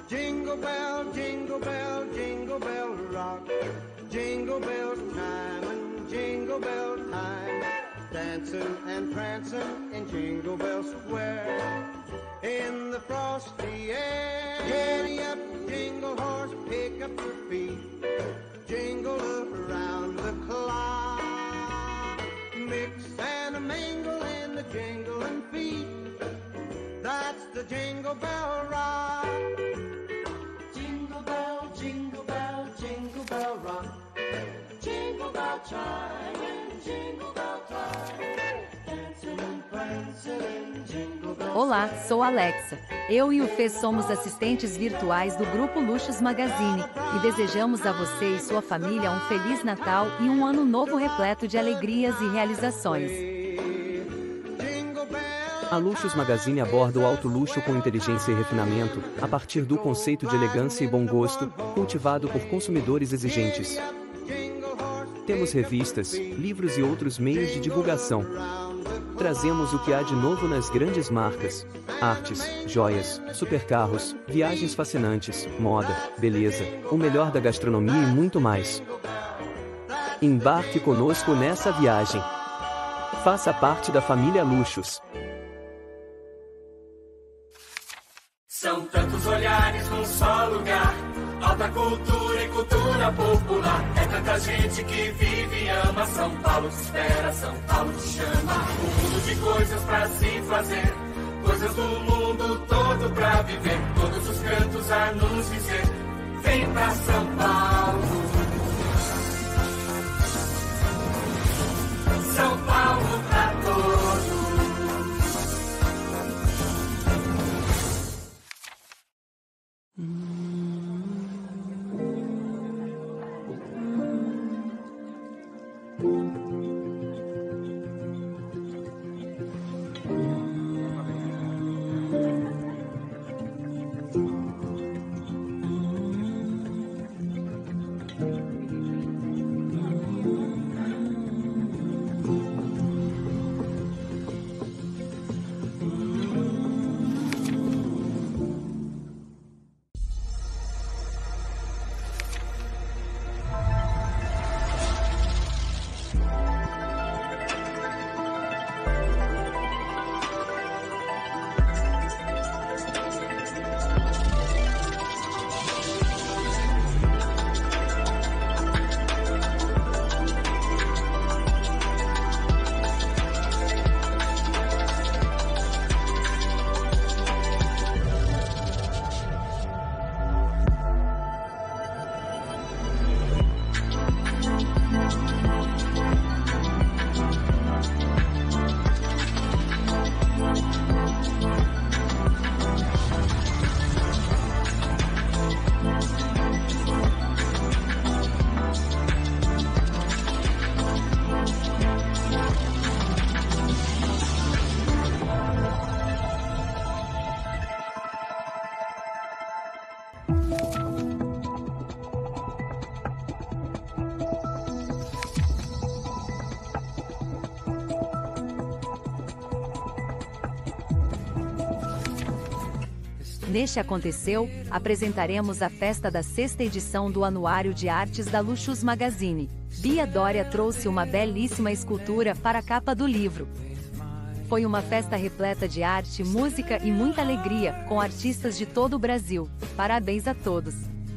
Jingle bell, jingle bell rock. Jingle bell time and jingle bell time. Dancing and prancing in Jingle Bell Square. In the frosty air. Giddy up, jingle horse, pick up your feet. Jingle around the clock. Mix and a mingle in the jingling feet. That's the Jingle Bell Rock. Jingle bell, jingle bell, jingle bell rock. Jingle bell chime and jingle bell time. Dancing and prancing in Jingle Bell. Olá, sou Alexa. Eu e o Fê somos assistentes virtuais do Grupo Luxus Magazine e desejamos a você e sua família um Feliz Natal e um ano novo repleto de alegrias e realizações. A Luxus Magazine aborda o alto luxo com inteligência e refinamento, a partir do conceito de elegância e bom gosto, cultivado por consumidores exigentes. Temos revistas, livros e outros meios de divulgação. Trazemos o que há de novo nas grandes marcas: artes, joias, supercarros, viagens fascinantes, moda, beleza, o melhor da gastronomia e muito mais. Embarque conosco nessa viagem. Faça parte da família Luxus. São tantos olhares num só lugar, alta cultura e cultura popular. É tanta gente que vive e ama. São Paulo te espera, São Paulo te chama. Um mundo de coisas pra se fazer, coisas do mundo todo pra viver. Todos os cantos a nos dizer: vem pra São Paulo. São Paulo pra todos. Neste Aconteceu, apresentaremos a festa da 6ª edição do Anuário de Artes da Luxus Magazine. Bia Dória trouxe uma belíssima escultura para a capa do livro. Foi uma festa repleta de arte, música e muita alegria, com artistas de todo o Brasil. Parabéns a todos!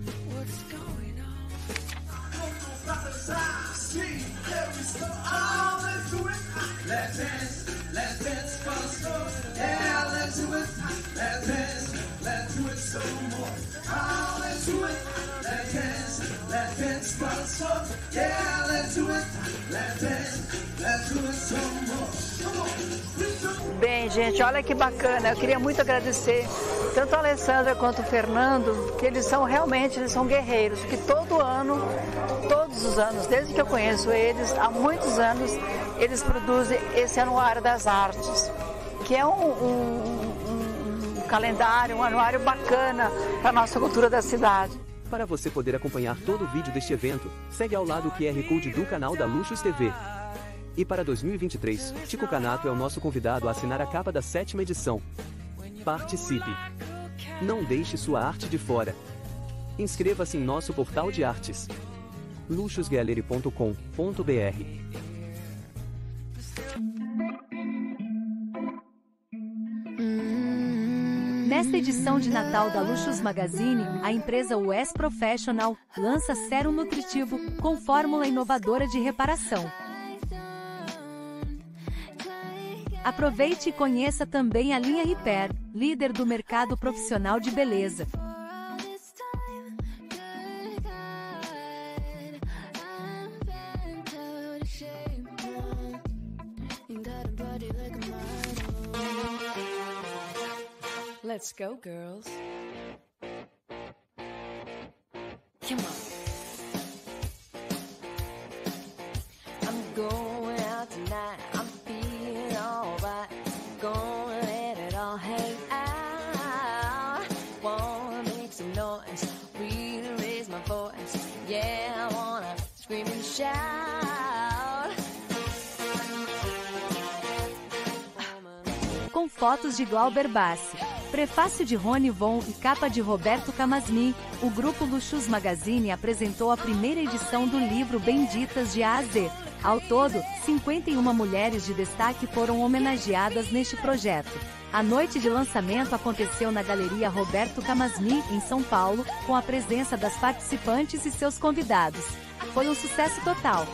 Bem, gente, olha que bacana. Eu queria muito agradecer tanto a Alessandra quanto o Fernando, que eles são guerreiros, que todo ano, todos os anos, desde que eu conheço eles, há muitos anos, eles produzem esse Anuário das Artes, que é um calendário, um anuário bacana para a nossa cultura da cidade. Para você poder acompanhar todo o vídeo deste evento, segue ao lado o QR Code do canal da Luxus TV. E para 2023, Chico Canato é o nosso convidado a assinar a capa da 7ª edição. Participe! Não deixe sua arte de fora. Inscreva-se em nosso portal de artes. luxusgallery.com.br. Nesta edição de Natal da Luxus Magazine, a empresa US Professional lança sérum nutritivo com fórmula inovadora de reparação. Aproveite e conheça também a linha Repair, líder do mercado profissional de beleza. Let's go, girls. Come on. I'm going out tonight. I'm feeling alright. Gonna let it all hang out. Wanna make some noise. Really raise my voice. Yeah, I wanna scream and shout. Com fotos de Glauber Bassi, prefácio de Rony Von e capa de Roberto Camasmi, o grupo Luxus Magazine apresentou a primeira edição do livro Benditas de A a Z. Ao todo, 51 mulheres de destaque foram homenageadas neste projeto. A noite de lançamento aconteceu na Galeria Roberto Camasmi, em São Paulo, com a presença das participantes e seus convidados. Foi um sucesso total.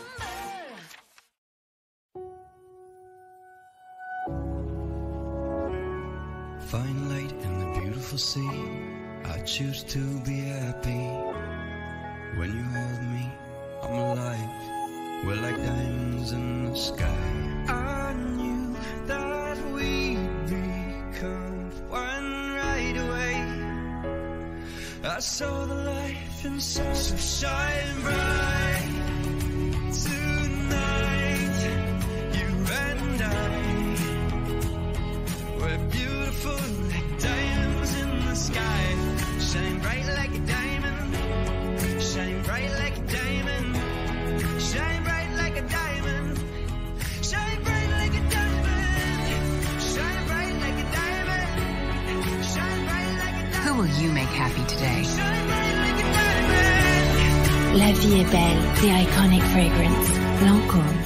Fine light in the beautiful sea. I choose to be happy. When you hold me, I'm alive. We're like diamonds in the sky. I knew that we'd become one right away. I saw the light inside, so shine bright tonight. You and I, we're beautiful like diamonds in the sky. Shine bright like a diamond. Shine bright like a diamond. Shine bright like a diamond. Shine bright like a diamond. Shine bright like a diamond. Shine bright like a diamond. Who will you make happy today? Shine bright like a diamond. La vie est belle, the iconic fragrance, Lancôme.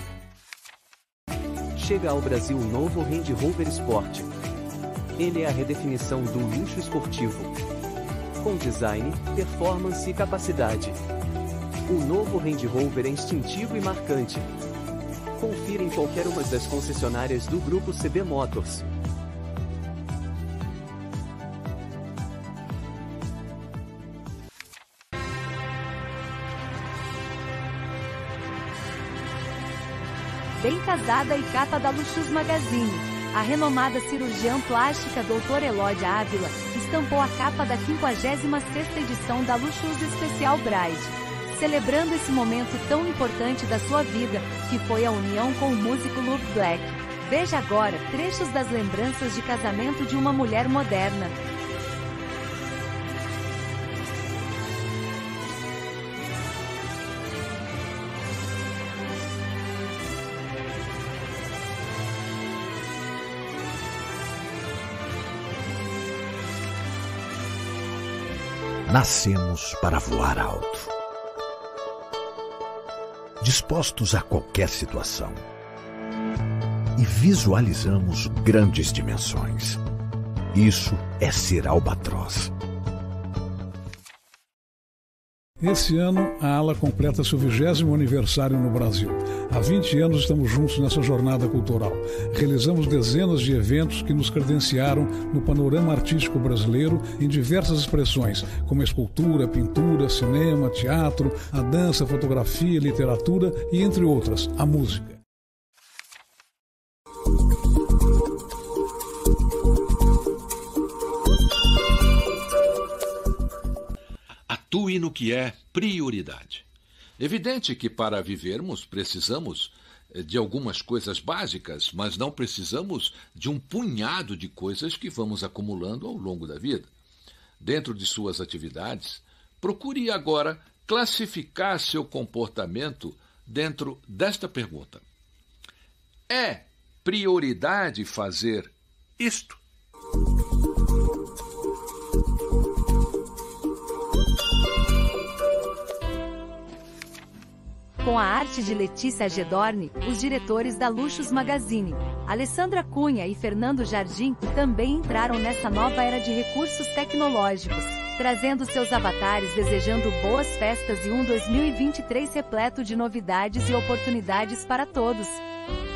Chega ao Brasil o novo Range Rover Sport. Ele é a redefinição do luxo esportivo. Com design, performance e capacidade. O novo Range Rover é instintivo e marcante. Confira em qualquer uma das concessionárias do Grupo CB Motors. Bem casada e capa da Luxus Magazine. A renomada cirurgiã plástica Dr. Elódia Ávila estampou a capa da 56ª edição da Luxus Especial Bride, celebrando esse momento tão importante da sua vida, que foi a união com o músico Luke Black. Veja agora trechos das lembranças de casamento de uma mulher moderna. Nascemos para voar alto, dispostos a qualquer situação, e visualizamos grandes dimensões. Isso é ser albatroz. Esse ano, a ALA completa seu 20º aniversário no Brasil. Há 20 anos estamos juntos nessa jornada cultural. Realizamos dezenas de eventos que nos credenciaram no panorama artístico brasileiro em diversas expressões, como escultura, pintura, cinema, teatro, a dança, a fotografia, literatura e, entre outras, a música. Atue no que é prioridade. Evidente que para vivermos precisamos de algumas coisas básicas, mas não precisamos de um punhado de coisas que vamos acumulando ao longo da vida. Dentro de suas atividades, procure agora classificar seu comportamento dentro desta pergunta: é prioridade fazer isto? Com a arte de Letícia Agedorni, os diretores da Luxus Magazine, Alessandra Cunha e Fernando Jardim, também entraram nessa nova era de recursos tecnológicos, trazendo seus avatares desejando boas festas e um 2023 repleto de novidades e oportunidades para todos.